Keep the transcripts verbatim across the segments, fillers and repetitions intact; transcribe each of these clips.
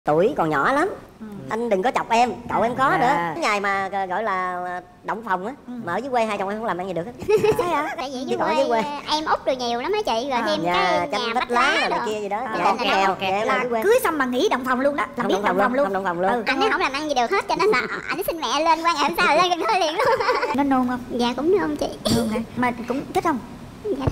Tuổi còn nhỏ lắm, ừ. anh đừng có chọc em, cậu em có à. nữa. Cái ngày mà gọi là động phòng á, ừ. mà ở dưới quê hai chồng em không làm ăn gì được hết. Sao vậy? Tại vì dưới quê, dưới quê em út được nhiều lắm á chị, rồi thêm nhà, cái nhà vách lá này kia gì đó, à, em nghèo, nghèo là cưới xong mà nghỉ động phòng luôn đó, là biết động phòng luôn. Động phòng luôn. Ừ. Anh ấy không làm ăn gì được hết, cho nên là ảnh xin mẹ lên qua ngày hôm sau lên gần thôi liền luôn. Nó nôn không? Dạ cũng nôn chị. Nôn hả? Mà cũng thích không? Dạ.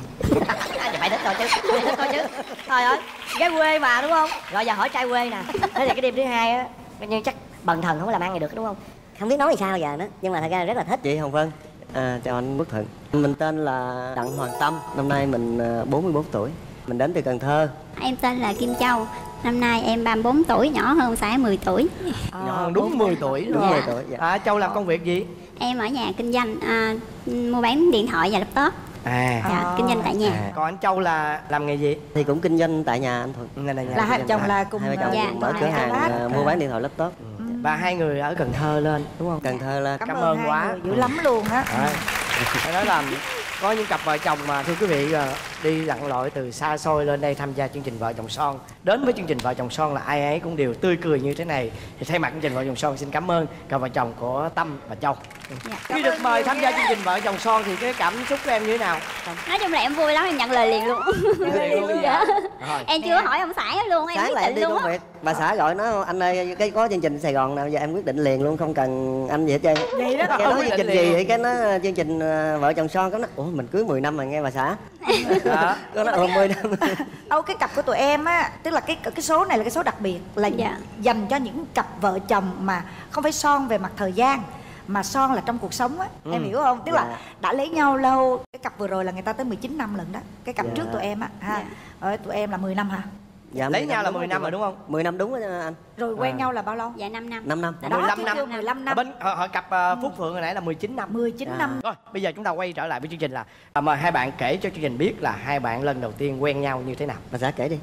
Phải thích rồi chứ, phải thích thôi chứ. Thôi ơi, gái quê mà đúng không? Rồi giờ hỏi trai quê nè. Thế thì cái đêm thứ hai á, nhưng chắc bần thần không có làm ăn gì được đúng không? Không biết nói sao giờ nữa, nhưng mà thật ra rất là thích. Chị Hồng Vân, à, chào anh Quốc Thuận. Mình tên là Đặng Hoàng Tâm, năm nay mình bốn mươi bốn tuổi. Mình đến từ Cần Thơ. Em tên là Kim Châu, năm nay em ba mươi bốn tuổi, nhỏ hơn xã mười tuổi. À, nhỏ hơn đúng mười tuổi đúng rồi. mười tuổi. Dạ. À, Châu làm công việc gì? Em ở nhà kinh doanh, à, mua bán điện thoại và laptop. À, dạ, à. kinh doanh tại nhà. À. Còn anh Châu là làm nghề gì? Thì cũng kinh doanh tại nhà anh Thuận. Là, là hai chồng là cùng hai vợ chồng dạ, mở cửa hàng uh, mua bán điện thoại laptop. Ừ. Và hai người ở Cần Thơ lên đúng không? Cần Thơ lên. Cảm, Cảm ơn, ơn quá. Dữ lắm luôn á. Phải nói là có những cặp vợ chồng mà thưa quý vị đi lặn lội từ xa xôi lên đây tham gia chương trình Vợ Chồng Son. Đến với chương trình Vợ Chồng Son là ai ấy cũng đều tươi cười như thế này. Thì thay mặt chương trình Vợ Chồng Son xin cảm ơn cặp vợ chồng của Tâm và Châu. Dạ. Khi được mời tham gia chương trình Vợ Chồng Son thì cái cảm xúc của em như thế nào? Nói chung là em vui lắm, em nhận lời liền luôn. Nhận lời liền luôn. Dạ. Em chưa hỏi ông xã luôn, em Sáng quyết là em định đi luôn công việc, bà xã gọi nó anh ơi cái có chương trình Sài Gòn nào giờ em quyết định liền luôn, không cần anh gì hết trơn. Vậy đó. Cái nói chương trình gì vậy cái nó chương trình Vợ Chồng Son, cái nó ủa mình cưới mười năm rồi nghe bà xã. Đó. Có nó mười năm. Đâu cái cặp của tụi em á, tức là cái cái số này là cái số đặc biệt, là dạ. dành cho những cặp vợ chồng mà không phải son về mặt thời gian mà son là trong cuộc sống á, ừ. em hiểu không? Tức dạ. là đã lấy nhau lâu. Cái cặp vừa rồi là người ta tới mười chín năm lần đó. Cái cặp dạ. trước tụi em á ha. Dạ. Ở tụi em là mười năm hả? Dạ, lấy nhau là mười năm rồi đúng không? mười năm đúng đó anh. Rồi quen à. nhau là bao lâu? Dạ năm năm. năm năm. Đó, mười lăm năm. mười lăm năm. Ở bên họ, họ cặp uh, Phúc Phượng hồi nãy là mười chín năm. mười chín à. năm. Rồi, bây giờ chúng ta quay trở lại với chương trình là à, mời hai bạn kể cho chương trình biết là hai bạn lần đầu tiên quen nhau như thế nào. Bà xã kể đi.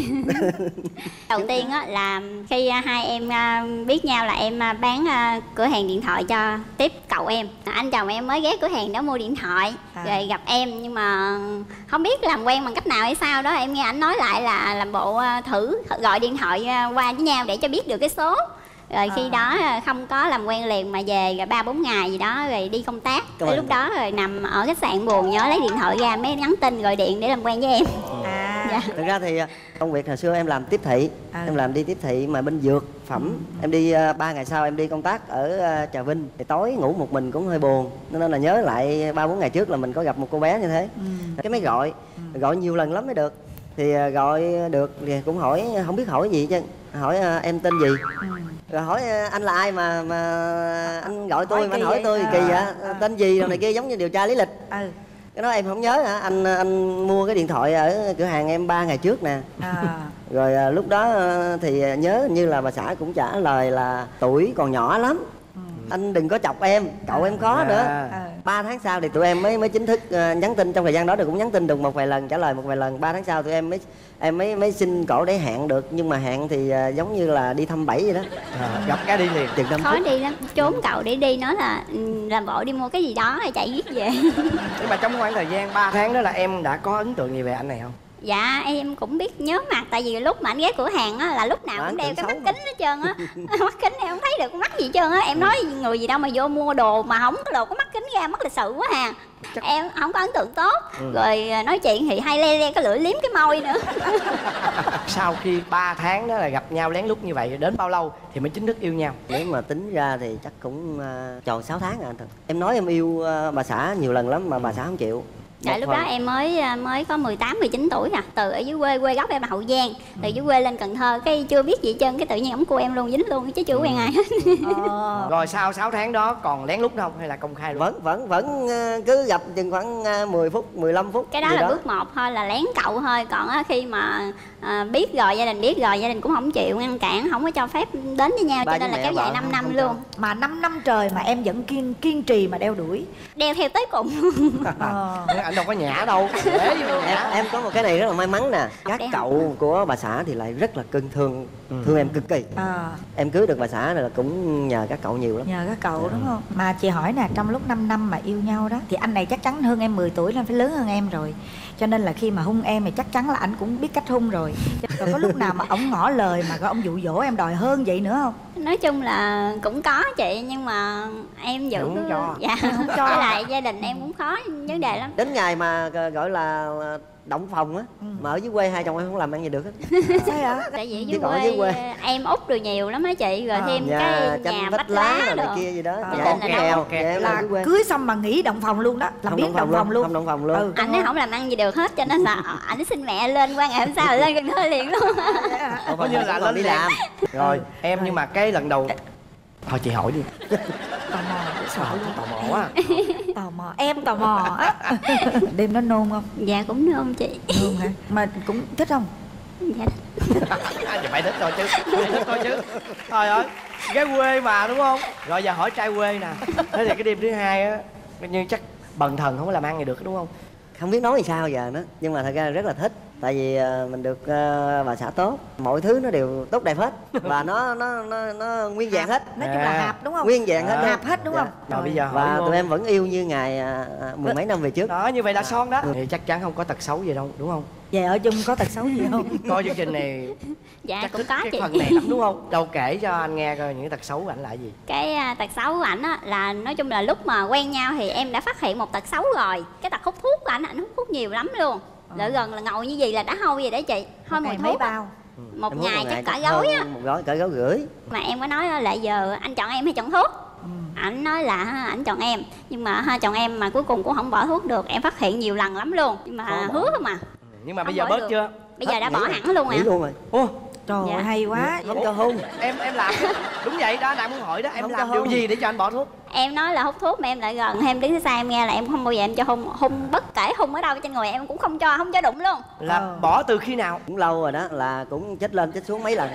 Đầu tiên á là khi hai em biết nhau là em bán cửa hàng điện thoại cho tiếp cậu em. Anh chồng em mới ghé cửa hàng đó mua điện thoại à. rồi gặp em, nhưng mà không biết làm quen bằng cách nào hay sao đó, em nghe ảnh nói lại là làm bộ thử gọi điện thoại qua với nhau để cho biết được cái số. Rồi khi à. đó không có làm quen liền mà về rồi ba bốn ngày gì đó rồi đi công tác. Tới lúc đó rồi nằm ở khách sạn buồn nhớ lấy điện thoại ra mới nhắn tin gọi điện để làm quen với em. À. Dạ. Thực ra thì công việc hồi xưa em làm tiếp thị, à. em làm đi tiếp thị mà bên dược phẩm. Ừ. Em đi ba uh, ngày sau em đi công tác ở uh, Trà Vinh, thì tối ngủ một mình cũng hơi buồn, nên là nhớ lại ba bốn ngày trước là mình có gặp một cô bé như thế. Ừ. Cái mới gọi, ừ. gọi nhiều lần lắm mới được. Thì uh, gọi được thì cũng hỏi, không biết hỏi gì chứ, hỏi uh, em tên gì. Ừ. Rồi hỏi uh, anh là ai mà mà anh gọi tôi, mà anh hỏi tôi kỳ vậy, à. tên gì rồi này kia, giống như điều tra lý lịch. Ừ. Cái đó em không nhớ hả, anh anh mua cái điện thoại ở cửa hàng em ba ngày trước nè. À. Rồi à, lúc đó thì nhớ như là bà xã cũng trả lời là tuổi còn nhỏ lắm. Ừ. Anh đừng có chọc em, cậu à. em có à. nữa. À. Ba tháng sau thì tụi em mới mới chính thức uh, nhắn tin. Trong thời gian đó thì cũng nhắn tin được một vài lần, trả lời một vài lần. Ba tháng sau tụi em mới em mới mới xin cổ để hẹn được, nhưng mà hẹn thì uh, giống như là đi thăm bẫy vậy đó. À, gặp cái đi liền. Khó phút. Đi lắm, trốn cậu để đi, nói là làm bộ đi mua cái gì đó rồi chạy giết về. Nhưng mà trong khoảng thời gian ba tháng đó là em đã có ấn tượng gì về anh này không? Dạ em cũng biết nhớ mặt, tại vì lúc mà anh ghé cửa hàng á là lúc nào cũng đeo cái mắt kính hết trơn á. Mắt kính em không thấy được mắt gì hết trơn á. Em nói người gì đâu mà vô mua đồ mà không có đồ có mắt kính ra, mắt lịch sự quá à. Chắc... em không có ấn tượng tốt. Ừ. Rồi nói chuyện thì hay le le cái lưỡi liếm cái môi nữa. Sau khi ba tháng đó là gặp nhau lén lút như vậy, đến bao lâu thì mới chính thức yêu nhau? Nếu mà tính ra thì chắc cũng uh, tròn sáu tháng rồi anh Thần. Em nói em yêu uh, bà xã nhiều lần lắm mà bà xã không chịu. Tại lúc đó em mới mới có mười tám mười chín tuổi à. Từ ở dưới quê, quê gốc em là Hậu Giang. Từ dưới quê lên Cần Thơ, cái chưa biết gì hết trơn, cái tự nhiên ổng cua em luôn, dính luôn chứ chưa quen ai hết. Ờ. Rồi sau sáu tháng đó còn lén lút không hay là công khai luôn? Vẫn vẫn vẫn cứ gặp chừng khoảng mười phút, mười lăm phút. Cái đó là đó. Bước một thôi, là lén cậu thôi. Còn khi mà à, biết rồi, gia đình biết rồi, gia đình cũng không chịu ngăn cản, không có cho phép đến với nhau. Ba cho nên là kéo dài năm năm luôn. Mà năm năm trời mà em vẫn kiên kiên trì mà đeo đuổi. Đeo theo tới cùng. Ờ. Anh đâu có nhả đâu. em, em có một cái này rất là may mắn nè. Các cậu của bà xã thì lại rất là cưng thương, ừ. thương em cực kỳ. À. Em cưới được bà xã này là cũng nhờ các cậu nhiều lắm. Nhờ các cậu, đúng không? Mà chị hỏi nè, trong lúc năm năm mà yêu nhau đó thì anh này chắc chắn hơn em mười tuổi, nên phải lớn hơn em rồi. Cho nên là khi mà hung em thì chắc chắn là anh cũng biết cách hung rồi. Rồi có lúc nào mà ông ngỏ lời mà ông dụ dỗ em đòi hơn vậy nữa không? Nói chung là cũng có chị, nhưng mà em vẫn không cho. Dạ không cho. Với lại gia đình em cũng khó vấn đề lắm. Đến ngày mà gọi là động phòng á, ừ. mà ở dưới quê hai chồng em không làm ăn gì được hết. Sao vậy? Tại vì dưới quê, dưới quê em út rồi nhiều lắm á chị, rồi à, thêm nhà, cái nhà vách lá rồi này kia gì đó. À, dạ, là kèo, kèo, là cưới xong mà nghỉ động phòng luôn đó, làm biết động phòng luôn. Không động phòng luôn. Ừ, anh ấy không làm ăn gì được hết, cho nên là ảnh xin mẹ lên qua ngày hôm sau lên Cần Thơ liền luôn. Có như là lên đi làm. Rồi em nhưng mà cái lần đầu thôi chị hỏi đi. Tò mò, sợ luôn. Tò mò quá. Tò mò, em tò mò á. Đêm đó nôn không? Dạ cũng nôn chị. Nôn hả? Mà cũng thích không? Dạ Thì phải thích thôi chứ, thích thôi chứ. Trời ơi, gái quê mà đúng không? Rồi giờ hỏi trai quê nè. Thế thì cái đêm thứ hai á, như chắc bần thần không có làm ăn gì được đúng không? Không biết nói gì sao giờ nữa, nhưng mà thật ra rất là thích. Tại vì mình được uh, bà xã tốt, mọi thứ nó đều tốt đẹp hết và nó nó nó nó nguyên vẹn hết. Nói chung là hạp đúng không? Nguyên vẹn hết, à. Hạp hết đúng dạ. không? Rồi bây giờ và tụi luôn. Em vẫn yêu như ngày uh, mười mấy năm về trước. Đó, như vậy là son đó. Thì chắc chắn không có tật xấu gì đâu, đúng không? Về ở chung có tật xấu gì không? Coi chương trình này dạ chắc cũng có cái chị. phần này lắm đúng không? Đâu kể cho anh nghe coi những tật xấu của ảnh là gì. Cái uh, tật xấu của ảnh á là nói chung là lúc mà quen nhau thì em đã phát hiện một tật xấu rồi. Cái tật hút thuốc của ảnh, ảnh hút thuốc nhiều lắm luôn. Lợi gần là ngồi như gì là đã hôi vậy đấy chị. Thôi mùi thuốc bao. Một ngày, một ngày chắc cả gói á. Một gói cả gói rưỡi. Mà em có nói là giờ anh chọn em hay chọn thuốc? Ừ. Ảnh nói là ảnh chọn em, nhưng mà ha chọn em mà cuối cùng cũng không bỏ thuốc được. Em phát hiện nhiều lần lắm luôn, nhưng mà hứa không à. Ừ, nhưng mà không bây giờ bớt được. Chưa? Bây giờ đã bỏ hẳn luôn à. Luôn rồi. Ô, trời dạ. Hay quá. Không cho hôn. Em em làm đúng vậy đó, đang muốn hỏi đó, em không làm điều gì để cho anh bỏ thuốc? Em nói là hút thuốc mà em lại gần, em đứng phía xa em nghe là em không bao giờ em cho hôn. Hôn bất kể hôn ở đâu trên người em cũng không cho, không cho đụng luôn. Là ờ. bỏ từ khi nào? Cũng lâu rồi đó, là cũng chết lên chết xuống mấy lần.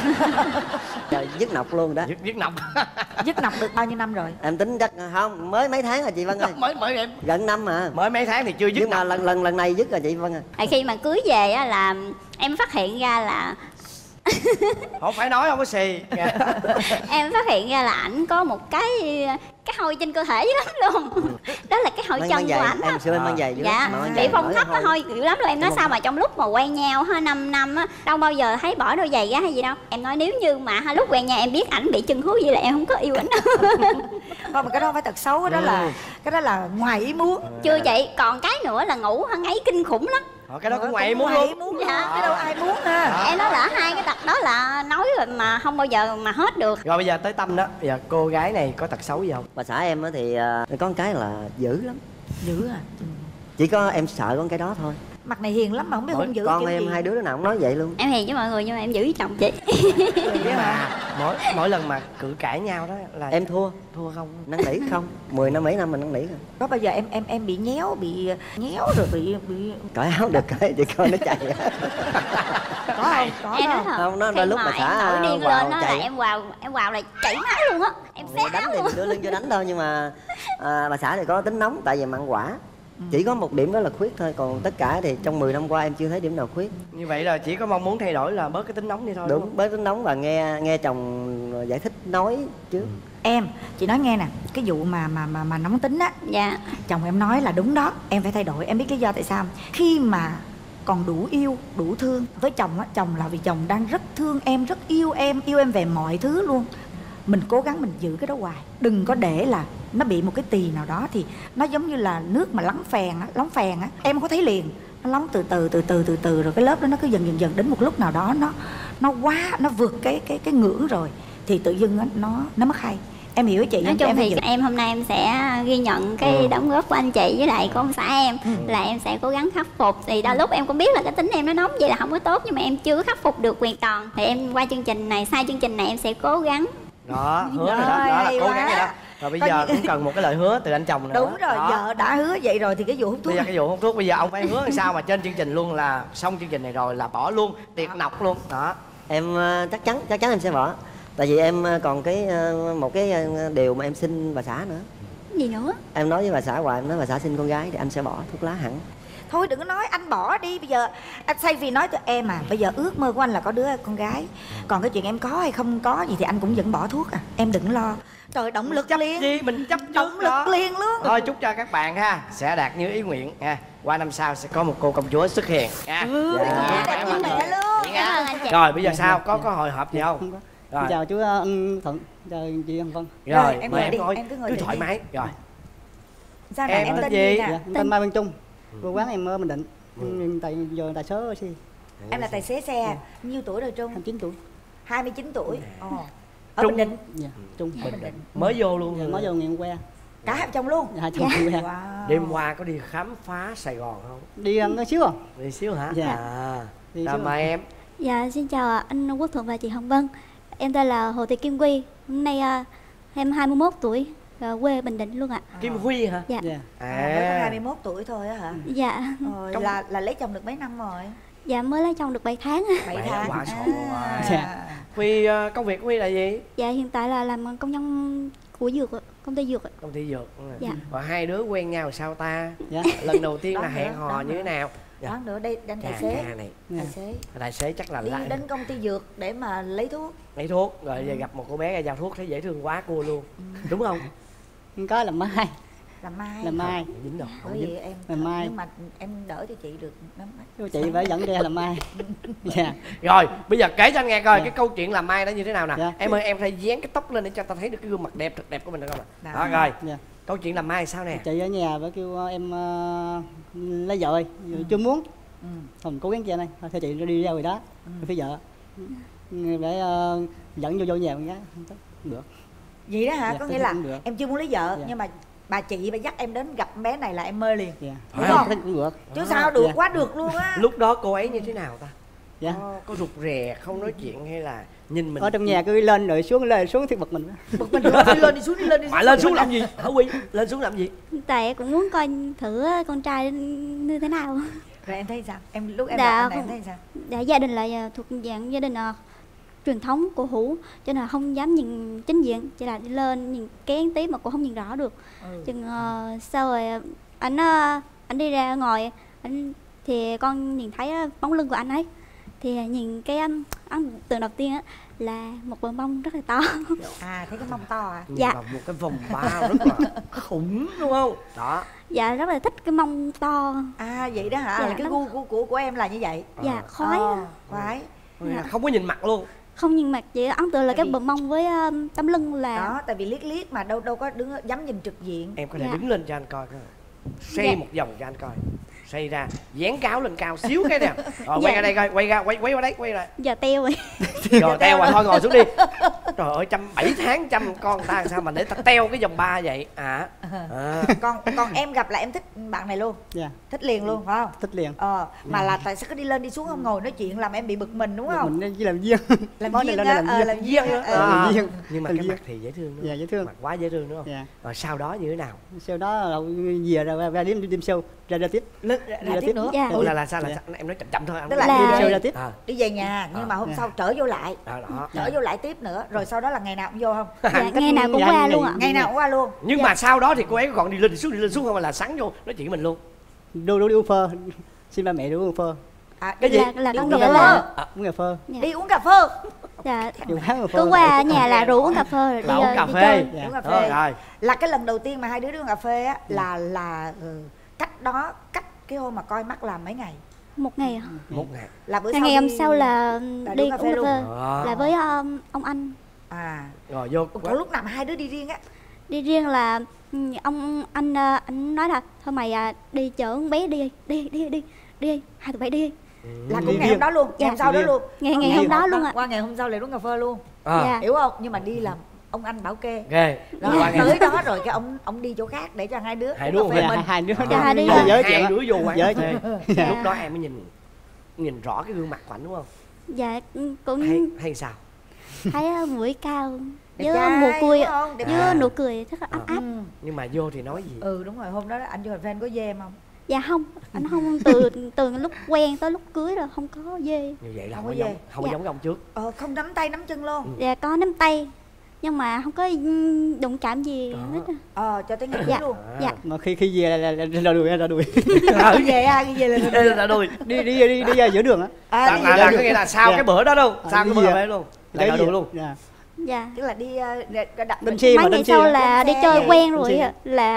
Rồi dứt nọc luôn đó. Dứt, dứt nọc. Dứt nọc được bao nhiêu năm rồi? Em tính chắc không, mới mấy tháng rồi chị Vân ơi. Mới mới em. Gần năm mà. Mới mấy tháng thì chưa dứt. Nhưng nọc. mà lần lần lần này dứt rồi chị Vân ơi. À, khi mà cưới về á là em phát hiện ra là không phải nói không có xì. Em phát hiện ra là ảnh có một cái cái hôi trên cơ thể dữ lắm luôn. Đó là cái hôi mang, chân mang của ảnh á. Em xưa em mang giày dữ dạ bị phong thấp cái hôi dữ lắm luôn. Em nói sao mà trong lúc mà quen nhau ha năm năm á đâu bao giờ thấy bỏ đôi giày ra hay gì đâu. Em nói nếu như mà ha lúc quen nhau em biết ảnh bị chân hú vậy là em không có yêu ảnh đâu. Thôi mà cái đó không phải tật xấu, cái đó là cái đó là ngoài ý muốn. Chưa chị, còn cái nữa là ngủ hăng ấy kinh khủng lắm. Ờ, cái đó cũng ngoài muốn luôn. Muốn dạ. Cái đâu ai muốn ha. Đó. Em nói là hai cái tật đó là nói rồi mà không bao giờ mà hết được. Rồi bây giờ tới Tâm đó, bây giờ cô gái này có tật xấu gì không? Bà xã em thì uh, có một cái là dữ lắm. Dữ à? Ừ. Chỉ có em sợ con cái đó thôi. Mặt này hiền lắm mà không biết hung dữ con kiểu em gì. Hai đứa nào cũng nói vậy luôn. Em hiền với mọi người nhưng mà em giữ với chồng chị. Nhưng mà mỗi mỗi lần mà cự cãi nhau đó là em thua. Thua không? Năn nỉ không? Mười năm mấy năm mình năn nỉ rồi. Có bao giờ em em em bị nhéo, bị nhéo rồi bị bị cởi áo được cởi chị coi nó chạy. Có không? Có em không? Không, nó lúc mà em nổi điên vào lên đó là em vào em vào là chảy máu luôn á. Em xé đánh áo thì luôn. mình đưa lưng cho đánh thôi, nhưng mà à, bà xã thì có tính nóng tại vì mặn quả. Ừ. Chỉ có một điểm đó là khuyết thôi, còn tất cả thì trong mười năm qua em chưa thấy điểm nào khuyết. Như vậy là chỉ có mong muốn thay đổi là bớt cái tính nóng đi thôi. Đúng, đúng bớt tính nóng và nghe nghe chồng giải thích nói trước. Ừ. Em, chị nói nghe nè, cái vụ mà mà mà mà nóng tính á, dạ chồng em nói là đúng đó, em phải thay đổi. Em biết lý do tại sao? Khi mà còn đủ yêu, đủ thương với chồng á, chồng là vì chồng đang rất thương em, rất yêu em, yêu em về mọi thứ luôn. Mình cố gắng mình giữ cái đó hoài, đừng có để là nó bị một cái tì nào đó thì nó giống như là nước mà lắng phèn á, lóng phèn á, em không có thấy liền, nó lóng từ từ từ từ từ từ rồi cái lớp đó nó cứ dần dần dần đến một lúc nào đó nó nó quá, nó vượt cái cái cái ngưỡng rồi thì tự dưng á nó nó mất hay. Em hiểu chị. Nói chung em thì em hôm nay em sẽ ghi nhận cái ừ. đóng góp của anh chị với lại của ông xã em. ừ. Là em sẽ cố gắng khắc phục. Thì đôi lúc em cũng biết là cái tính em nó nóng vậy là không có tốt, nhưng mà em chưa khắc phục được hoàn toàn. Thì em qua chương trình này, sai chương trình này em sẽ cố gắng. Đó, hứa rồi đó, đó là cố gắng rồi đó. Rồi bây giờ cũng cần một cái lời hứa từ anh chồng nữa. Đúng rồi, đó. Vợ đã hứa vậy rồi thì cái vụ hút thuốc. Bây giờ cái vụ hút thuốc bây giờ ông phải hứa làm sao mà trên chương trình luôn là xong chương trình này rồi là bỏ luôn, tiệt nọc luôn. Đó. Em chắc chắn chắc chắn em sẽ bỏ. Tại vì em còn cái một cái điều mà em xin bà xã nữa. Gì nữa? Em nói với bà xã hoài, em nói bà xã xin con gái thì anh sẽ bỏ thuốc lá hẳn. Thôi đừng có nói anh bỏ đi, bây giờ anh thay vì nói cho em à, bây giờ ước mơ của anh là có đứa con gái. Còn cái chuyện em có hay không có gì thì anh cũng vẫn bỏ thuốc à. Em đừng lo. Trời, động lực chấp liền. Gì mình chấp động lực đó. liền luôn. Thôi chúc cho các bạn ha sẽ đạt như ý nguyện ha. Qua năm sau sẽ có một cô công chúa xuất hiện ha. Ừ, dạ. đẹp như mẹ luôn. Cảm ơn anh chị. Rồi bây giờ sao? Có dạ. có hồi hộp gì không? Không có. Rồi. Chào chú uh, anh Thuận, chào chị Hồng Vân. Rồi, Rồi, em mời ngồi em đi, thôi. em cứ ngồi Cứ đi. thoải mái. Rồi. Sao nè, Em em tên tên gì? gì Dạ, nè? em tên Mai Văn Trung. Quê quán em ở Bình Định. Ừ. Tại giờ tài xế xe. Em là tài xế xe. Nhiêu tuổi rồi Trung? hai mươi chín tuổi. hai mươi chín tuổi. Ồ. Ở Trung. Bình Định. Dạ, Trung. Bình Định. Mới vô luôn. Dạ, mới vô ngày hôm qua. Cả hai chồng luôn. Dạ, hai chồng quê. Wow. Đêm qua có đi khám phá Sài Gòn không? Đi ăn xíu không? Đi xíu hả? Dạ. À. Đi Rồi xíu mời em. Dạ xin chào anh Quốc Thuận và chị Hồng Vân. Em tên là Hồ Thị Kim Quy. Hôm nay à, em hai mươi mốt tuổi, à, quê Bình Định luôn ạ. Kim Huy hả? Dạ. Dạ. À, mới có hai mươi mốt tuổi thôi á hả? Dạ. Rồi, Trong- là là lấy chồng được mấy năm rồi? Dạ mới lấy chồng được bảy tháng. bảy Bảy tháng. quả sổ À. rồi. Dạ. Huy ờ, công việc của Huy là gì? Dạ hiện tại là làm công nhân của dược ạ, công ty dược ạ. Công ty dược. Dạ. Và hai đứa quen nhau sao ta? Dạ. Lần đầu tiên là Đoán hẹn nữa, hò đoán như thế nữa. nào? Dạ. Đoán nữa đây, đang tài Ca, xế. ca này. Dạ. Tài xế. Tài xế chắc là Đi lại đến công ty dược để mà lấy thuốc. lấy thuốc rồi giờ gặp một cô bé ra giao thuốc thấy dễ thương quá cua luôn. Đúng không? Không có làm mai. Làm mai. Làm mai. Không dính đâu. Không Bởi dính. vì em Làm mai. nhưng mà em đỡ cho chị được năm mấy. Chị phải dẫn ra làm mai. Dạ. Rồi bây giờ kể cho anh nghe coi Dạ. cái câu chuyện làm mai đó như thế nào nè. Dạ. Em ơi em phải dán cái tóc lên để cho ta thấy được cái gương mặt đẹp thật đẹp của mình được không ạ? Đó. Đó rồi. Dạ. Câu chuyện làm mai sao nè? Chị ở nhà phải kêu em uh, lấy vợ rồi, chưa muốn. Ừ. Không cố gắng chị này, thôi chị đi ra rồi đó, phải vợ. Để uh, dẫn vô vô nhà con gái, không có- không được. Vậy đó hả? Dạ, Có tôi nghĩa thấy là cũng được. em chưa muốn lấy vợ Dạ. nhưng mà bà chị bà dắt em đến gặp con bé này là em mê liền. Dạ. Đúng Thấy- không? thấy cũng được. Chứ sao được, Dạ. quá được luôn á. Lúc đó cô ấy như thế nào ta? Dạ. Có, có rụt rè không nói chuyện hay là nhìn mình Ở trong nhà cứ lên rồi xuống lên xuống thì bật mình. Bực mình rồi, đi lên đi xuống đi lên đi xuống. mà lên xuống làm gì hả Huy? Lên xuống làm gì? Tại em cũng muốn coi thử con trai như thế nào. Rồi em thấy sao? Em lúc em Dạ, gặp anh này em không- thấy sao? Dạ, gia đình là à, thuộc dạng gia đình à, truyền thống cổ hủ, cho nên là không dám nhìn chính diện, chỉ là đi lên nhìn kén tí mà cũng không nhìn rõ được. Ừ. Chừng ờ, sau rồi ờ, anh ờ, anh đi ra ngoài anh thì con nhìn thấy ờ, bóng lưng của anh ấy, thì nhìn cái um, ấn tượng đầu tiên á là một bờ mông rất là to. À thấy cái mông to à? Dạ. Nhìn vào một cái vòng bao rất là khủng đúng không? Đó. Dạ rất là thích cái mông to. À vậy đó hả? Dạ, Là cái nó- gu của của của em là như vậy. Dạ khoái. Ờ, khoái. Dạ. Không có nhìn mặt luôn. Không nhìn mặt, chỉ ấn tượng là Tại cái vì- bờ mông với um, tấm lưng là Đó, tại vì liếc liếc mà đâu đâu có đứng dám nhìn trực diện. Em có thể Dạ. đứng lên cho anh coi coi. Xoay Dạ. một vòng cho anh coi. Xoay ra, dán cáo lên cao xíu cái nè. Rồi quay Dạ. ra đây coi, quay ra, quay quay qua đấy, quay lại. giờ teo rồi. Rồi teo rồi thôi ngồi xuống đi. Trời ơi, chăm bảy tháng chăm con ta làm sao mà để ta teo cái vòng ba vậy? À. à. Còn còn em gặp là em thích bạn này luôn, Dạ. thích liền luôn phải không? Thích liền. Ờ, mà là tại sao cứ đi lên đi xuống không ngồi nói chuyện làm em bị bực mình đúng không? Mình chỉ làm viên. Làm Món này viên lên á, đây ờ, làm làm viên. viên Viên á. á. ờ. À. Làm viên. Nhưng mà Làm cái viên. mặt thì dễ thương đúng Dạ không? dễ thương. Mặt quá dễ thương đúng không? Dạ. Rồi sau đó như thế nào? Sau đó là về ra ra đêm đêm show ra ra tiếp. Lên Đi ra ra tiếp tiếp. nữa. Dạ. Ủa là là sao là Dạ. sao? Em nói chậm chậm thôi. không Tức có- là Là- Đêm show ra đi, tiếp. À. đi về nhà nhưng À. mà hôm Dạ. sau trở vô lại, Đó, đó. trở vô lại tiếp nữa, rồi sau đó là ngày nào cũng vô không? Dạ, ngày nào cũng Dạ, qua ngày- luôn ạ. Ngày nào cũng qua luôn. Nhưng mà sau đó thì cô ấy còn đi lên đi xuống đi lên xuống không, hay là sắn vô nói chuyện với mình luôn? Đu đu đi uống phơ. Xin ba mẹ đi uống phơ. À, Cái gì? Là, là Đi có uống nghĩa cà là phê. Uống cà phơ. dạ, đi uống cà phê. dạ, Đi quán cà phơ. cứ qua ở nhà là rủ uống cà phê rồi đi, Là uống ờ, cà đi phê. chơi. Dạ. Uống cà Rồi, phê. rồi. Là cái lần đầu tiên mà hai đứa đi uống cà phê á là là ừ, cách đó cách cái hôm mà coi mắt là mấy ngày? Một ngày ạ. Một ngày. Là bữa Ngày, sau ngày hôm đi- sau là là đi uống cà phê uống cà luôn. phê Đó. là với um, ông anh. À. Rồi vô. Còn lúc nào mà hai đứa đi riêng á? Đi riêng là ừ, ông anh ờ, anh nói là thôi mày à, đi chở con bé đi đi đi đi đi hai tụi bay đi. Là Đi cũng ngày riêng. hôm đó luôn, ngày Dạ. hôm sau đó Đi luôn. Ngày ngày Đi hôm riêng. đó luôn ạ. Qua ngày hôm sau lại uống cà phê luôn. À. Dạ. Hiểu không? Nhưng mà đi làm ông anh bảo kê. Ghê. Đó, Qua ngày- tới đó rồi cái ông ông đi chỗ khác để cho hai đứa Hai uống đứa cà phê Dạ, mình. hai, hai đứa Dạ, hai đứa đi vô. giới hai thiệu. đứa vô quán Giới cà phê. Dạ. Lúc đó em mới nhìn nhìn rõ cái gương mặt của ảnh đúng không? Dạ cũng Hay hay sao? thấy ờ, mũi cao Đẹp với trai, mùa cười đúng không? Đẹp với trai. nụ cười rất là ấm áp. Ừ. Nhưng mà vô thì nói gì? Ừ đúng rồi, hôm đó anh vô cà phê anh có dê em không? Dạ không, anh không từ từ lúc quen tới lúc cưới là không có dê. Như vậy là Không không có có giống về. không có Dạ. giống cái ông trước. Ờ không nắm tay nắm chân luôn. Dạ có nắm tay nhưng mà không có ừm, đụng chạm gì Đó. hết. á. Ờ cho tới ngày cưới Dạ. luôn. Dạ. Mà khi khi về là là, là, là đuổi ra đuổi. Đi về à, đi về là Ê, là đùi. đi đi đi đi ra giữa đường á. à, Là, đi là, về là là có nghĩa là sau Dạ. cái bữa đó đâu? À, Sau đi cái bữa về. đó luôn. Là Cái đùi gì? luôn. Dạ. Dạ. tức là đi ờ, ra- ra đặt Đâm mình- chi mà Mấy đâm ngày chi. sau là Đâm đi xe chơi vậy. quen Đâm rồi chi. á, là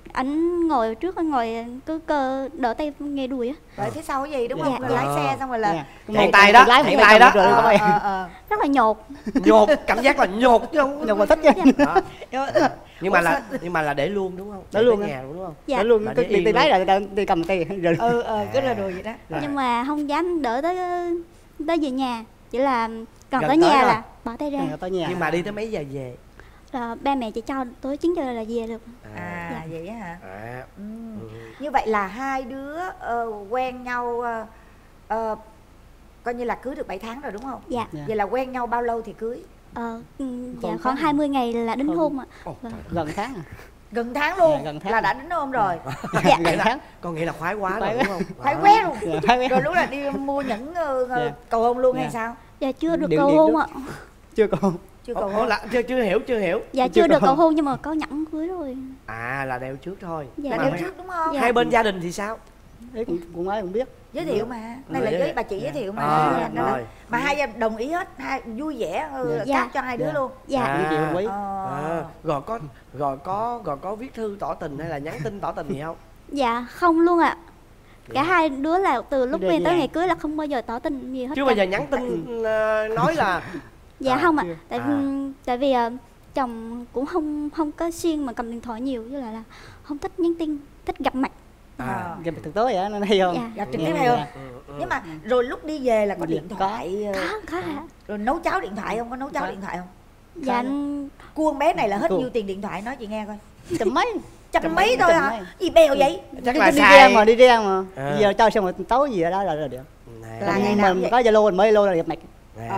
Ảnh ngồi trước, anh ngồi cứ cơ đỡ tay nghe đùi á. Rồi phía sau cái gì đúng Dạ. không? Rồi lái xe xong rồi là Hẹn tay đó, lái hẹn tay đó. ờ, ờ, ờ. Rất là nhột. Nhột, cảm giác là nhột chứ không nhưng mà thích chứ. đó. Nhưng mà là nhưng mà là để luôn đúng không? Để luôn ở á. nhà luôn đúng không? Dạ. Để luôn Là đi để yên đi lái luôn. rồi đi cầm tay rồi. Ừ, ờ, cứ là đùi vậy đó. Dạ. Nhưng mà không dám đỡ tới tới về nhà, chỉ là còn Gần tới tới nhà rồi. là bỏ tay ra. Rồi tới nhà. Nhưng mà đi tới mấy giờ về? Rồi ba mẹ chỉ cho tới chín giờ là về được. À Dạ. vậy á hả? À. Ừ. Ừ. Như vậy là hai đứa ờ, quen nhau ờ, ờ, coi như là cưới được bảy tháng rồi đúng không? Dạ. Dạ. Vậy là quen nhau bao lâu thì cưới? Ờ, ừ, dạ Còn khoảng tháng. hai mươi ngày là đính Hơn. hôn ạ. Ồ, Vâng. Gần tháng à. Gần tháng luôn. Dạ, gần tháng. Là đã đính hôn rồi. Dạ. Gần tháng. Con nghĩ là khoái quá Khoái rồi quá. đúng không? Khoái À. quá luôn. Dạ, phải biết. Rồi lúc là đi mua những ờ, ờ, Dạ. cầu hôn luôn hay Dạ. sao? Dạ chưa được Điện cầu điện hôn trước. ạ. Chưa còn. Chưa Ồ, cầu ồ, hôn. là, chưa chưa hiểu chưa hiểu. Dạ Chưa chưa được cầu cầu hôn. hôn nhưng mà có nhẫn cưới rồi. À là đeo trước thôi. Dạ. Là Mà đeo hai- trước đúng không? Dạ. Hai bên gia đình thì sao? Đấy cũng cũng ai cũng biết. Giới thiệu mà. Đây là Ừ, giới bà chị giới thiệu mà. À, Nên là- rồi. Mà hai gia đình đồng ý hết, hai vui vẻ ờ, Dạ. cắt cho hai đứa Dạ. luôn. Dạ. À. Cũng chịu quý. Ờ. À, rồi có rồi có rồi có viết thư tỏ tình hay là nhắn tin tỏ tình gì không? Dạ không luôn ạ. Cả hai đứa là từ lúc Đơn quen tới giản. ngày cưới là không bao giờ tỏ tình gì hết. Chưa cả. bao giờ nhắn tin ờ, nói là Dạ À, không ạ. chưa. Tại À. tại vì ờ, chồng cũng không không có siêng mà cầm điện thoại nhiều, với lại là không thích nhắn tin, thích gặp mặt. à, Gặp thực tế vậy nó hay không? Dạ. Gặp trực Dạ. tiếp hay không? ừ, ừ. Nhưng mà rồi lúc đi về là có Dạ. điện thoại ờ, Có có hả? rồi nấu cháo điện thoại không? Có nấu cháo Có. điện thoại không? Dạ anh- Cua con bé này là hết Cua. nhiêu tiền điện thoại nói chị nghe coi. Trăm mấy. Trăm Trăm mấy mấy, thôi trăm hả? mấy. Gì bèo vậy? Chắc Đi- là đi sai. ra mà đi ra mà. À. Giờ cho xong rồi tối gì ở đó là là được. Nè. Là ngày nào Mình vậy? có Zalo mình mới Zalo là gặp mặt. Nè.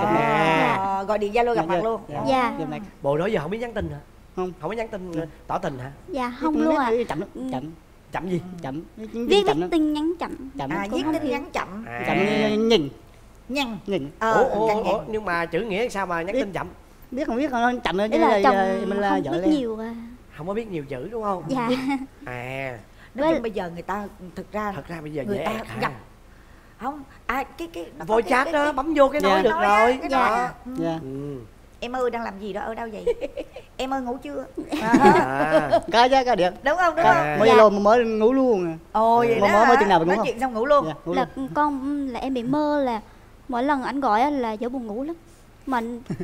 Ờ, gọi điện Zalo gặp mặt luôn. Dạ. Dạ. Gặp mặt. Bộ đó giờ không biết nhắn tin hả? Không. Không có nhắn tin Dạ. tỏ tình hả? Dạ không luôn ạ. Chậm Ừ. chậm Chậm gì? chậm. Viết chậm viết lắm. tin nhắn chậm. Chậm. À, viết tin nhắn chậm, À. Chậm nhìn nhăn. nhìn. Ờ, ủa, ủa, nhăn ủa, nhăn. nhưng mà chữ nghĩa sao mà nhắn Biết. tin chậm? Biết không biết không chậm nữa Đấy chứ là chồng mình là không vợ biết lên. nhiều à. Không có biết nhiều chữ đúng không? Dạ. À, Nói Với- chung bây giờ người ta thực ra thật ra bây giờ người dễ ta ẹt hả? gặp không ai cái cái nó có Voice cái- chat cái- đó, cái- bấm vô cái nói Dạ. được nói á, rồi. cái Dạ. đó. Ừ. Dạ. Ừ. Em ơi đang làm gì đó ở đâu vậy? Em ơi ngủ chưa? À, À, Có chứ có được. đúng không đúng Có. không? Mới Dạ. Zalo mà mới ngủ luôn à. Ồ vậy Mà đó mới- mới hả? chừng nào mà ngủ nói không? chuyện xong ngủ luôn. Dạ, ngủ Là luôn. con là em bị mơ là mỗi lần anh gọi á là dở buồn ngủ lắm. Mà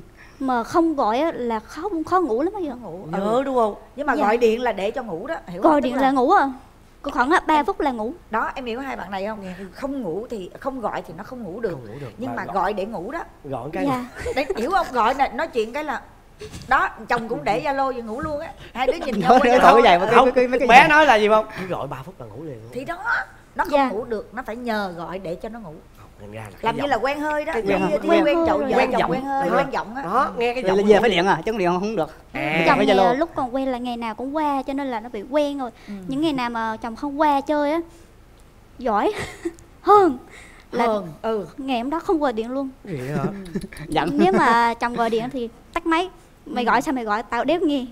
mà không gọi á là khó khó ngủ lắm bây giờ. Ngủ. nhớ Ừ. đúng không? Nhưng mà Dạ. gọi điện là để cho ngủ đó, hiểu không? Gọi Tức điện là ngủ à. Có khoảng ba phút là ngủ. đó em hiểu hai bạn này không? Không ngủ thì không gọi thì nó không ngủ được. Không ngủ được. Nhưng mà gọi gọi để ngủ đó. gọi cái Dạ. Đấy, hiểu không? Gọi này nói chuyện cái là đó chồng cũng để Zalo rồi ngủ luôn á. Hai đứa nhìn Nói- nhau qua nói Zalo thử cái vậy mà á. cái- không, cái- mấy cái bé gì? nói là gì không? Cứ gọi ba phút là ngủ liền luôn. Thì đó nó không Dạ. ngủ được, nó phải nhờ gọi để cho nó ngủ. Thành ra là cái Làm như giọng- là quen hơi đó, Cái quen, quen- quen, quen- quen chậu vợ quen chồng giọng. quen hơi, Đó. quen giọng á. đó nghe cái Rồi giọng là của về ngủ phải liền. điện à, chứ không điện không được. À. Chồng Phải thì Zalo. lúc còn quen là ngày nào cũng qua cho nên là nó bị quen rồi. Ừ. Những ngày nào mà chồng không qua chơi á giỏi hơn là Hơn. Ừ. ngày hôm đó không gọi điện luôn. Vậy hả? Giận. Nếu mà chồng gọi điện thì tắt máy. Mày gọi sao mày gọi tao đéo nghe.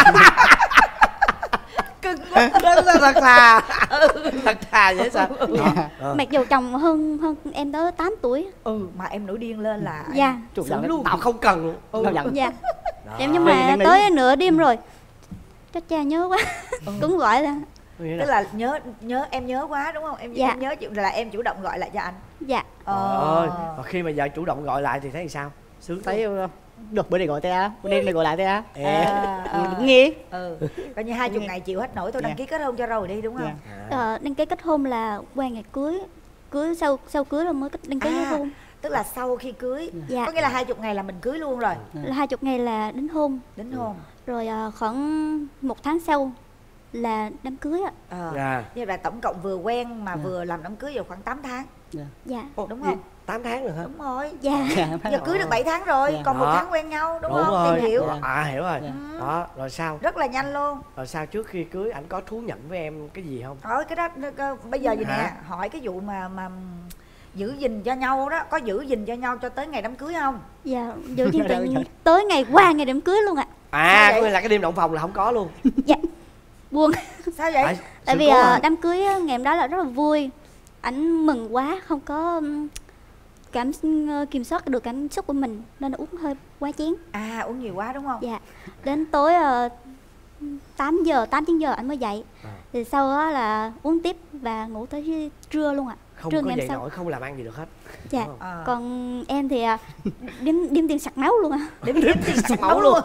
Cưng quá. Đó là thật thà. Thật thà vậy sao? Ờ. Mặc dù chồng hơn hơn em tới tám tuổi. Ừ mà em nổi điên lên là anh- Dạ. Chụp Giận giận luôn. luôn. Tao không cần luôn. Tao giận. Dạ. Đó. Em nhưng Vì mà năn nỉ. tới nửa đêm rồi. Chết cha nhớ quá. Cũng gọi là Nghĩa tức là- là nhớ nhớ em nhớ quá đúng không? Em Dạ. em nhớ chịu là em chủ động gọi lại cho anh. dạ. Trời ơi, và khi mà vợ chủ động gọi lại thì thấy sao? Sướng Thấy được bữa này gọi ta, bữa đêm này gọi lại ta. Ê. À, à. Đúng nghe. Ừ. Coi như hai chục ngày chịu hết nổi tôi đăng Dạ. ký kết hôn cho rồi đi đúng không? Dạ. À. Ờ, đăng ký kết hôn là qua ngày cưới. Cưới sau sau cưới rồi mới kết- đăng ký kết À, hôn. tức là sau khi cưới, Dạ. có nghĩa là hai chục ngày là mình cưới luôn rồi, Là hai chục ngày là đính hôn. đính hôn. Rồi ờ, khoảng một tháng sau là đám cưới ạ. Ờ. À. Như là tổng cộng vừa quen mà Dạ. vừa làm đám cưới vào khoảng tám tháng. Dạ. Ồ, Đúng gì? không? tám tháng rồi hả? Đúng rồi. Dạ. Giờ cưới được bảy tháng rồi, Dạ. còn một Đó. tháng quen nhau đúng, Đúng không? rồi. Tìm hiểu. Dạ. À hiểu rồi. Dạ. Đó, rồi sao? Rất là nhanh luôn. Rồi sao trước khi cưới anh có thú nhận với em cái gì không? Thôi cái đó cái- bây giờ gì nè, Hả? hỏi cái vụ mà mà giữ gìn cho nhau đó, có giữ gìn cho nhau cho tới ngày đám cưới không? Dạ. Giữ chương trình tới ngày qua ngày đám cưới luôn ạ. À, Sao có vậy? nghĩa là cái đêm động phòng là không có luôn. Dạ. Buồn. Sao vậy? Tại, Tại sự vì cố ờ, hả? đám cưới á, ngày hôm đó là rất là vui. Ảnh mừng quá, không có ừm, cảm ờ, kiểm soát được cảm xúc của mình nên là uống hơi quá chén. À uống nhiều quá đúng không? Dạ. Đến tối ờ, tám giờ, tám chín giờ anh mới dậy. À. Thì sau đó là uống tiếp và ngủ tới trưa luôn ạ. Không trưa có ngày dậy hôm sau. nổi, không làm ăn gì được hết. Dạ. Đúng không? À. Còn em thì à, đếm đếm tiền sặc máu luôn ạ. Đếm đếm tiền sặc máu luôn.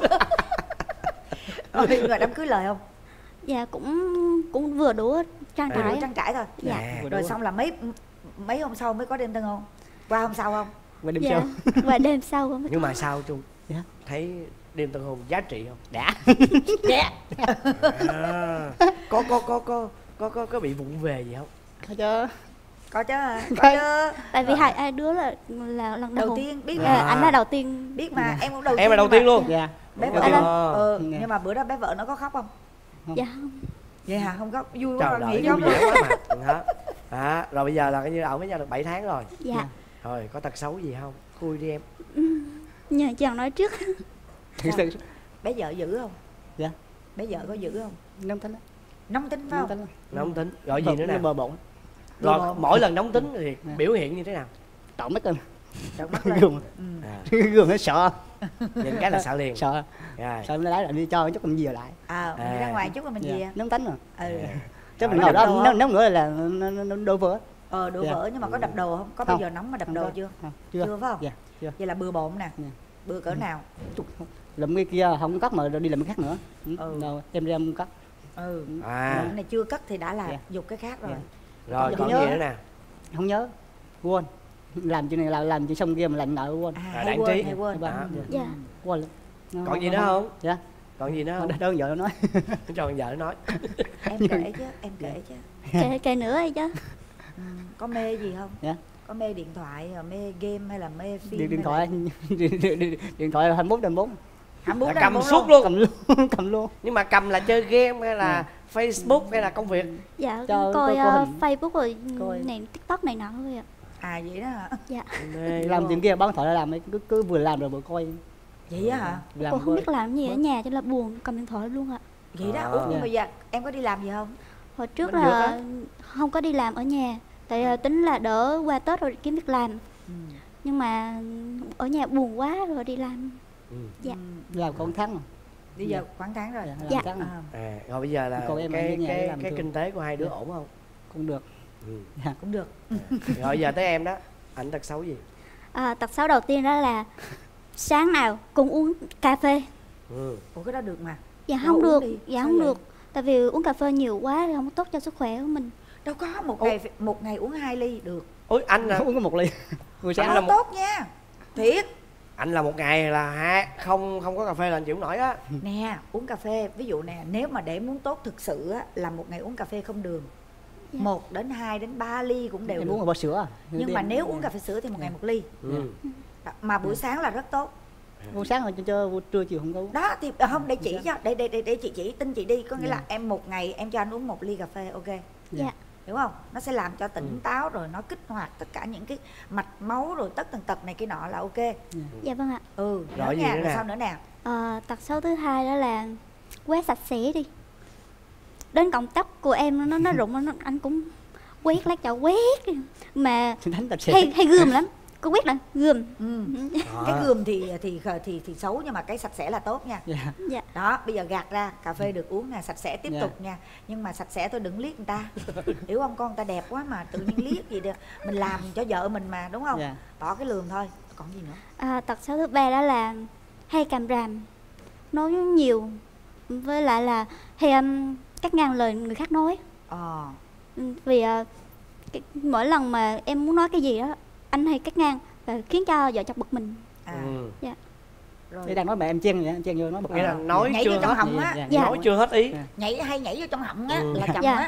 Rồi rồi đám cưới lời không? Dạ cũng cũng vừa đủ trang Vừa đủ trải. trang trải thôi. Dạ. À. Rồi xong là mấy mấy hôm sau mới có đêm tân hôn. Qua hôm sau không? Qua đêm Dạ. sau. Và đêm sau không. Nhưng mà sao Trung? Dạ. Thấy đêm tân hôn giá trị không? Đã. Dạ. À, có có có có có có có bị vụng về gì không? Thôi chứ. Có chứ, có Có. chứ. Tại vì hai hai đứa là là lần đầu, Đầu tiên biết à, mà. anh là đầu tiên. Biết mà, em cũng đầu tiên. Em là đầu nhưng mà tiên luôn. Dạ. Bé Đầu vợ tiên. Ờ. ừ, Nghe. nhưng mà bữa đó bé vợ nó có khóc không? Dạ không. Vậy hả? Không khóc. Vui Trời quá, đợi nghĩ vui khóc. vẻ quá mà. Hả? À, rồi bây giờ là coi như ở với nhau được bảy tháng rồi. Dạ. Rồi có tật xấu gì không? Khui đi em. Nhờ chàng nói trước. Thực sự. Bé vợ dữ không? Dạ. Bé vợ có dữ không? Nóng tính á. Nóng tính phải Nóng không? tính á. Nóng tính. Rồi gì nữa nè? Bờ bộn. Rồi Bờ- mỗi lần nóng tính thì Dạ. biểu hiện như thế nào? Trộn mắt lên. Trợn mắt lên. Gương. Ừ. À, Gương nó sợ. những cái là sợ liền. Sợ. Rồi. Sợ nó lái lại đi cho chút mình về lại. À, mình À. ra ngoài chút rồi mình Dạ. về. Nóng tính rồi. Ừ. Chứ Rồi. mình Có ngồi đập đó đầu nó không? nóng nữa là nó nó nó đổ vỡ. Ờ, đổ Dạ. vỡ nhưng mà có đập đầu không? Có bao Không. giờ nóng mà đập Không đầu có. chưa? Không, Chưa chưa. phải không? Dạ, chưa. Vậy là bừa bộn nè. Dạ. Bừa cỡ nào? Làm cái kia không cắt mà đi làm cái khác nữa. Ừ. Ừ. Đâu, em ra không cắt. Ừ. À, Cái này chưa cất thì đã là Dạ. dục cái khác rồi. Dạ. rồi Dạ. còn Nhớ. gì nữa nè? Không nhớ. Quên. Làm chuyện này là làm chuyện xong kia mà làm nợ quên. À, À, hay đáng quên, trí. hay quên. Dạ. Ừ. Dạ. Quên lắm. Nó- Còn gì nó- nữa không? Dạ. Còn gì nữa không? Đơn vợ nó nói. Cho con vợ nó nói. Em kể chứ, em kể chứ. Kể, kể nữa ấy chứ. Ừ. Có mê gì không? Dạ. Có mê điện thoại, rồi mê game hay là mê phim? Điện, điện hay thoại là- điện, điện, điện, điện thoại hai mươi mốt trên bốn. hai mươi bốn Là đến cầm hai mươi bốn suốt luôn. luôn. Cầm luôn, cầm luôn. Nhưng mà cầm là chơi game hay là Facebook hay là công việc? Dạ Cho coi coi- coi uh, hình. Facebook rồi Coi. này TikTok này nọ thôi ạ. À vậy đó hả? Dạ. Mê Làm đúng chuyện không? kia bán thoại làm ấy, cứ cứ vừa làm rồi vừa coi. Vậy á hả? Làm Cô không coi. biết làm gì ở nhà cho là buồn cầm điện thoại luôn ạ. Vậy đó. À. Ủa nhưng Dạ. mà giờ em có đi làm gì không? Hồi trước Bên Dược là á. không có đi làm ở nhà. Tại uh, tính là đỡ qua Tết rồi kiếm việc làm. Ừ. Nhưng mà ở nhà buồn quá rồi đi làm. Ừ. Dạ. Ừ. Làm con tháng rồi. Bây giờ khoảng tháng rồi. Dạ, làm Dạ. tháng rồi. À, À, rồi bây giờ là Còn em ở cái nhà cái làm cái thường. kinh tế của hai đứa Dạ. ổn không? Cũng được. Ừ. cũng được. Rồi giờ tới em đó, ảnh tật xấu gì? À, tật xấu đầu tiên đó là sáng nào cũng uống cà phê. Ừ. Ủa cái đó được mà. Dạ Đâu không uống được, đi. dạ Sao không vậy? được. Tại vì uống cà phê nhiều quá thì không tốt cho sức khỏe của mình. Đâu có một ngày một ngày uống hai ly được. Ôi anh là Uống có một ly. Buổi Sáng sáng nó là một- tốt nha. Thiệt. anh là một ngày là hai không không có cà phê là anh chịu không nổi á. Nè, uống cà phê, ví dụ nè, nếu mà để muốn tốt thực sự á là một ngày uống cà phê không đường. Dạ. Một đến hai đến ba ly cũng đều em được. uống một bò sữa à. Nhưng mà nếu uống cà phê sữa thì một ngày một ly. Ừ. Đó, mà buổi sáng là rất tốt. Uống sáng rồi cho, cho trưa chiều không có uống. Đó thì à, không để chỉ cho, để để để, để chị chỉ tin chị đi, có nghĩa Dạ. là em một ngày em cho anh uống một ly cà phê, ok. Dạ. Hiểu không? Nó sẽ làm cho tỉnh Ừ. táo rồi nó kích hoạt tất cả những cái mạch máu rồi tất tần tật này kia nọ là ok. Dạ vâng ạ. Ừ, Rồi nữa gì nha, nữa rồi nè? sao nữa nè? Ờ, tật xấu thứ hai đó là quét sạch sẽ đi. Đến cọng tóc của em nó nó rụng nó, anh cũng quét lát cho quét đi. Mà Đánh tập xe. hay hay gườm lắm. Cứ quét là gườm. Ừ. Đó. Cái gườm thì thì thì thì xấu nhưng mà cái sạch sẽ là tốt nha. Dạ. Dạ. Đó, bây giờ gạt ra, cà phê được uống nè, sạch sẽ tiếp Dạ. tục nha. Nhưng mà sạch sẽ tôi đừng liếc người ta. Hiểu không? Con người ta đẹp quá mà tự nhiên liếc gì được. Mình làm cho vợ mình mà, đúng không? Dạ. Tỏ cái lường thôi. Còn gì nữa? À, tật xấu thứ ba đó là hay càm ràm, nói nhiều, với lại là hay um, cắt ngang lời người khác nói. Ờ. Ừ, vì uh, cái, mỗi lần mà em muốn nói cái gì đó anh hay cắt ngang và khiến cho vợ chồng bực mình. À. Ừ. Rồi. Đây đang nói mẹ em chen vậy, em chen vô nói bật. Nghĩa là nói Nhảy chưa vô trong hết, họng á. Dạ, dạ. nói chưa hết ý. Dạ. Nhảy hay nhảy vô trong họng á Ừ. là chồng Dạ. á.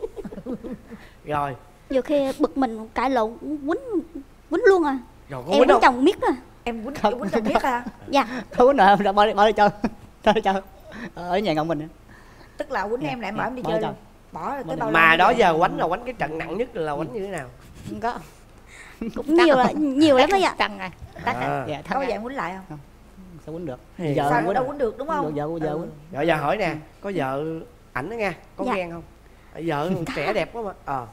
Rồi, Nhiều khi bực mình cãi lộn quýnh quýnh luôn à. rồi có Em quýnh quýnh không? chồng miết à. Em quýnh Không. quýnh chồng biết à? Dạ. Không có nợ, bỏ đi bỏ đi cho. Cho cho. Ở nhà ngọc mình. Tức là quýnh Dạ, em lại dạ, bỏ em đi bỏ chơi cho. luôn. Bỏ rồi Bỏ tới đi. bao lâu Mà mới đó về? giờ quánh là quánh cái trận nặng nhất là quánh như thế nào? Không có. Cũng nhiều là nhiều lắm ấy ạ. Tăng ai. Tắt à? À. Dạ, Có thắng bao giờ ai. em quýnh lại không? Sao quýnh được. Thì Giờ Sao quýnh đâu được. quýnh được đúng không? Giờ giờ Ừ. quýnh. Rồi giờ hỏi nè, có vợ ảnh đó nha, có Dạ. ghen không? Vợ trẻ đẹp quá mà. Ờ.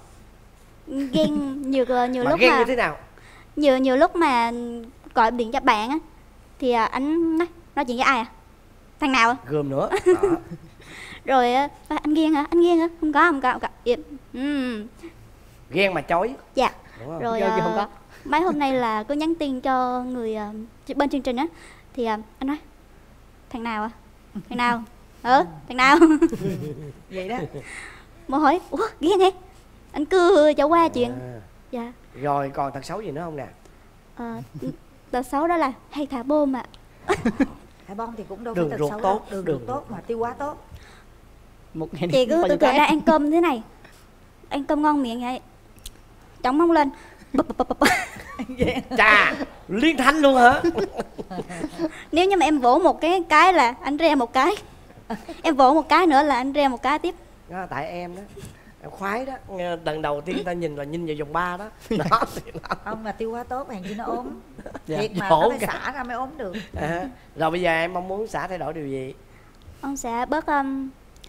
Ghen nhiều nhiều Mà lúc ghen mà như thế nào? nhiều nhiều lúc mà gọi điện cho bạn á thì à, anh nói nói chuyện với ai à? Thằng nào à? Gườm nữa. Đó. Rồi á, anh ghen hả, anh ghen hả, không có không có không có. Dạ. Ừ. Ghen mà chối. Dạ. Đúng không? Rồi Ghen à, chứ không có. mấy hôm nay là cứ nhắn tin cho người à, bên chương trình á, thì à, anh nói thằng nào à, thằng nào, ừ thằng nào. Vậy đó. Mà hỏi ủa ghen hả, anh cứ cho qua chuyện. À. Dạ. Rồi còn tật xấu gì nữa không nè? À, tật xấu đó là hay thả bom ạ. Thả bom thì cũng đâu Đường phải tật ruột xấu tốt, đâu. Đường đường ruột tốt mà tiêu hóa tốt. Một ngày Chị cứ bao tưởng nhiêu tượng cái? ra ăn cơm thế này, ăn cơm ngon miệng vậy, chóng mông lên bập, bập, bập, bập. Chà, liên thanh luôn hả? Nếu như mà em vỗ một cái cái là anh re một cái, em vỗ một cái nữa là anh re một cái tiếp. Đó là tại em đó, em khoái đó. Nghe lần đầu tiên ta nhìn là nhìn vào vòng ba đó. Đó thì nó... Không là tiêu hóa tốt hàng chi nó ốm. Dạ. Thiệt mà Khổ nó phải cả. xả ra mới ốm được. À, rồi bây giờ em mong muốn xã thay đổi điều gì? Ông sẽ bớt um,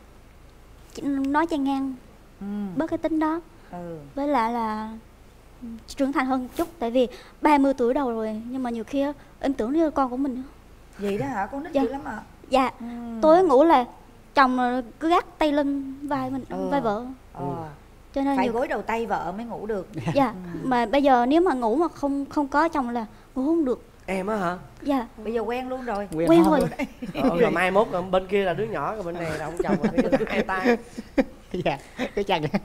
chỉ- nói chan ngang, Ừ. bớt cái tính đó, Ừ. với lại là um, trưởng thành hơn chút. Tại vì ba mươi tuổi đầu rồi nhưng mà nhiều khi á, em tưởng như là con của mình nữa. Vậy đó hả? Con nít Dạ. dữ lắm à. Dạ. Ừ. Tối ngủ là chồng là cứ gác tay lưng vai mình, Ừ. vai vợ, Ờ. cho nên Phải nhiều, gối đầu tay vợ mới ngủ được. dạ. Mà bây giờ nếu mà ngủ mà không không có chồng là ngủ không được. Em á hả? Dạ. Bây giờ quen luôn rồi. Quen không? rồi. Ờ, rồi mai mốt rồi bên kia là đứa nhỏ, rồi bên này là ông chồng, rồi bên kia là hai tay. Dạ, cái chàng này.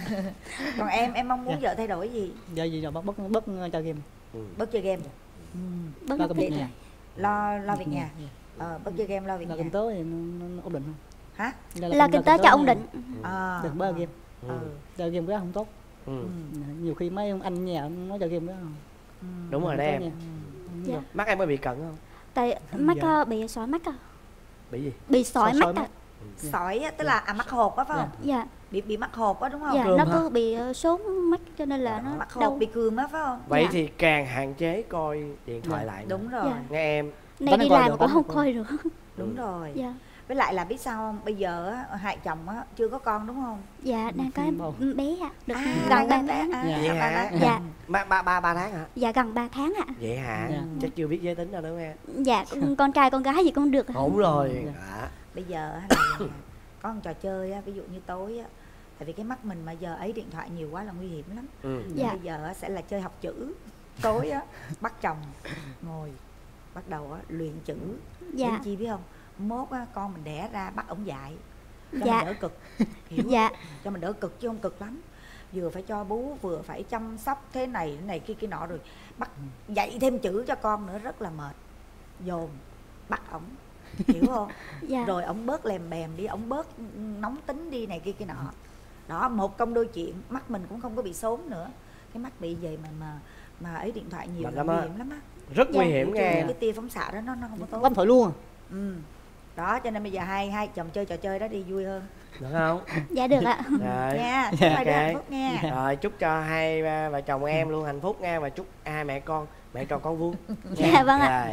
Còn em em mong muốn Dạ. vợ thay đổi gì? Giờ gì rồi bớt bớt bớt chơi game. Bớt chơi game. Bớt Lo nói công việc chuyện. nhà. Lo lo việc nhà. Dạ. Ờ, bớt chơi game lo việc Lo nhà. kinh tế thì nó, nó ổn định không? Hả? Là kinh tế cho ổn định. À. Đừng bớt game. Ừ. Chơi game cái không tốt. Ừ. Nhiều khi mấy ông anh nhà nó chơi game đó. Đúng rồi đó em. Dạ. Mắt em có bị cận không? Tại mắt Dạ. uh, bị sỏi mắt à, Bị gì? bị sỏi Sỏi mắt mắt. à. Sỏi á, tức là à mắc hột á phải không? Dạ. Bị bị mắc hột á đúng không? Dạ, Cơm nó hả? cứ bị uh, sốt mắt cho nên là nó Mắc hột đau. bị cườm á phải không? Vậy Dạ. thì càng hạn chế coi điện thoại Dạ. lại. Đúng rồi. Dạ. Nghe em. Này Tánh đi coi làm được, mà cũng tánh không coi. coi được. Đúng rồi. Dạ. Với lại là biết sao không? Bây giờ á, hai chồng á chưa có con đúng không? Dạ, đang có Bao? em bé ạ, được À, gần đang ba có bé. tháng. À, Vậy ba hả? tháng. Dạ, Ba ba ba ba tháng hả? dạ gần ba tháng ạ. Vậy hả? Dạ. Chắc chưa biết giới tính đâu đúng không em? Dạ, con- con trai con gái gì cũng được ạ. Ổn rồi. Dạ. Bây giờ á, là có một trò chơi á, ví dụ như tối á, tại vì cái mắt mình mà giờ ấy điện thoại nhiều quá là nguy hiểm lắm. Ừ. Dạ. Bây giờ á, sẽ là chơi học chữ. Tối á bắt chồng ngồi bắt đầu á, luyện chữ. Dạ. Đến chi biết không? Mốt á, con mình đẻ ra bắt ổng dạy cho Dạ. mình đỡ cực, hiểu không? Dạ. Cho mình đỡ cực chứ không cực lắm, vừa phải cho bú vừa phải chăm sóc thế này thế này kia kia nọ, rồi bắt dạy thêm chữ cho con nữa rất là mệt, dồn bắt ổng, hiểu không? Dạ. Rồi ổng bớt lèm bèm đi, ổng bớt nóng tính đi này kia kia nọ. Đó, một công đôi chuyện, mắt mình cũng không có bị xốn nữa. Cái mắt bị vậy mà mà mà ấy điện thoại nhiều Mạnh là lắm nguy á. hiểm lắm á. Rất Dạ. nguy hiểm nghe em. Cái tia phóng xạ đó nó nó không có tốt. Bấm thoại luôn à. Ừ. Đó cho nên bây giờ hai hai chồng chơi trò chơi đó đi vui hơn Được không? Dạ được ạ. Rồi. nha. Chúc hai đứa Ok. hạnh phúc nha. Rồi chúc cho hai vợ chồng em luôn hạnh phúc nha, và chúc hai mẹ con mẹ cho con vui. Dạ vâng ạ. Rồi.